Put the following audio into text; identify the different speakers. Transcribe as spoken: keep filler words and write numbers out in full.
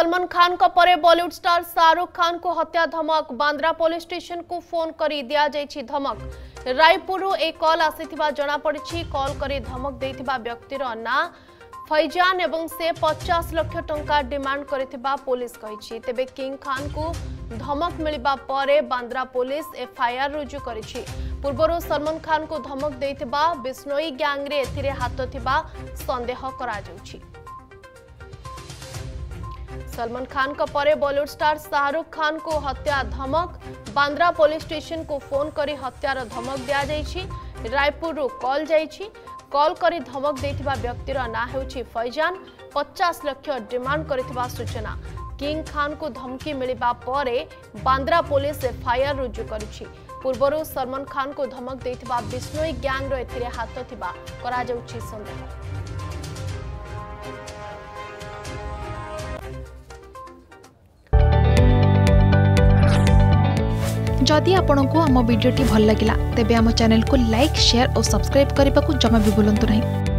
Speaker 1: सलमान खान को परे बॉलीवुड स्टार शाहरुख खान को हत्या धमक। बांद्रा पुलिस स्टेशन को फोन करी दिया जायछि धमक। रायपुर एक कॉल आसीथिबा जणा पड़िछि। कॉल करी धमक देथिबा व्यक्तिर ना फैजान एवं से पचास लाख टंका डिमांड करिथिबा पुलिस कहिछि। तेबे किंग खान को धमक मिलिबा परे बांद्रा पुलिस एफआईआर रुजु करिछि। पूर्वरु सलमान खान को धमक देथिबा बिश्नोई गैंग रे एथिरे हाथ थिबा संदेह करा जाउछि। सलमान खान का परे बॉलीवुड स्टार शाहरुख खान को हत्या धमक। बांद्रा पुलिस स्टेशन को फोन करी हत्यार धमक दिया जायछि। रायपुर कॉल जायछि। कॉल करी धमक देथिबा व्यक्तिर ना हेउछि फैजान। पचास लाख डिमांड करिथिबा सूचना। किंग खान को धमकी मिलिबा परे बांद्रा पुलिस एफआईआर रुजु करिछि। पूर्वरु सलमान खान को धमक देथिबा बिश्नोई गैंग रो एथिरे हाथ थिबा करा जाउछि संदेह।
Speaker 2: जदि आपंक आम भिडी भल लगा तेब आम चैनल को लाइक शेयर और सब्सक्राइब करने को जमा भी भूलु नहीं।